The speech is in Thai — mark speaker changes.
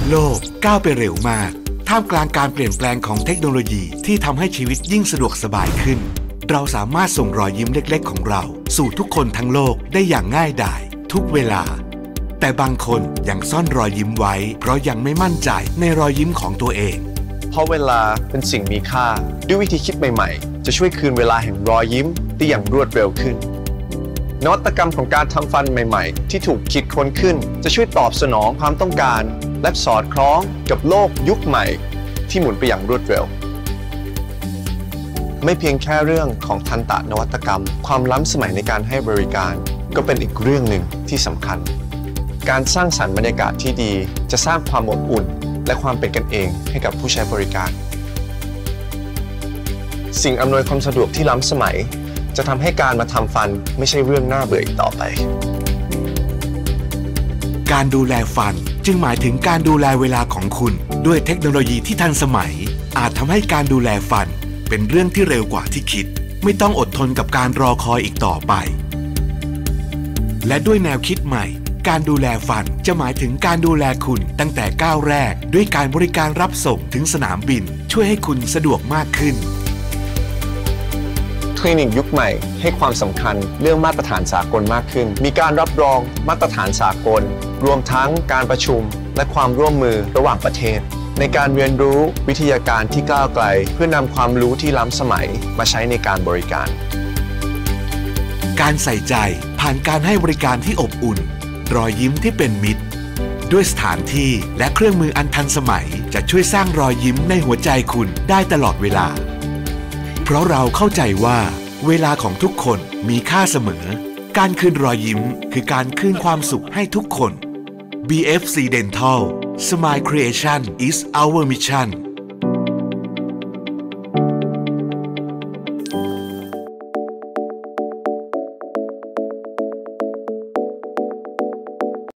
Speaker 1: โลกก้าวไปเร็วมากท่ามกลางการเปลี่ยนแปลงของเทคโนโลยีที่ทำให้ชีวิตยิ่งสะดวกสบายขึ้นเราสามารถส่งรอยยิ้มเล็กๆของเราสู่ทุกคนทั้งโลกได้อย่างง่ายดายทุกเวลาแต่บางคนยังซ่อนรอยยิ้มไว้เพราะยังไม่มั่นใจในรอยยิ้มของตัวเอง
Speaker 2: เพราะเวลาเป็นสิ่งมีค่าด้วยวิธีคิดใหม่ๆจะช่วยคืนเวลาแห่งรอยยิ้มได้อย่างรวดเร็วขึ้นนวัตกรรมของการทำฟันใหม่ๆที่ถูกคิดค้นขึ้นจะช่วยตอบสนองความต้องการและสอดคล้องกับโลกยุคใหม่ที่หมุนไปอย่างรวดเร็วไม่เพียงแค่เรื่องของทันตนวัตกรรมความล้ำสมัยในการให้บริการก็เป็นอีกเรื่องหนึ่งที่สำคัญการสร้างสรรค์บรรยากาศที่ดีจะสร้างความอบอุ่นและความเป็นกันเองให้กับผู้ใช้บริการสิ่งอำนวยความสะดวกที่ล้ำสมัยจะทำให้การมาทำฟันไม่ใช่เรื่องน่าเบื่ออีกต่อไป
Speaker 1: การดูแลฟันจึงหมายถึงการดูแลเวลาของคุณด้วยเทคโนโลยีที่ทันสมัยอาจทำให้การดูแลฟันเป็นเรื่องที่เร็วกว่าที่คิดไม่ต้องอดทนกับการรอคอยอีกต่อไปและด้วยแนวคิดใหม่การดูแลฟันจะหมายถึงการดูแลคุณตั้งแต่ก้าวแรกด้วยการบริการรับส่งถึงสนามบินช่วยให้คุณสะดวกมากขึ้น
Speaker 2: คลินิกยุคใหม่ให้ความสำคัญเรื่องมาตรฐานสากลมากขึ้นมีการรับรองมาตรฐานสากลรวมทั้งการประชุมและความร่วมมือระหว่างประเทศในการเรียนรู้วิทยาการที่ก้าวไกลเพื่อนำความรู้ที่ล้ำสมัยมาใช้ในการบริการ
Speaker 1: การใส่ใจผ่านการให้บริการที่อบอุ่นรอยยิ้มที่เป็นมิตรด้วยสถานที่และเครื่องมืออันทันสมัยจะช่วยสร้างรอยยิ้มในหัวใจคุณได้ตลอดเวลาเพราะเราเข้าใจว่าเวลาของทุกคนมีค่าเสมอการคืนรอยยิ้มคือการคืนความสุขให้ทุกคน BFC Dental Smile Creation is our mission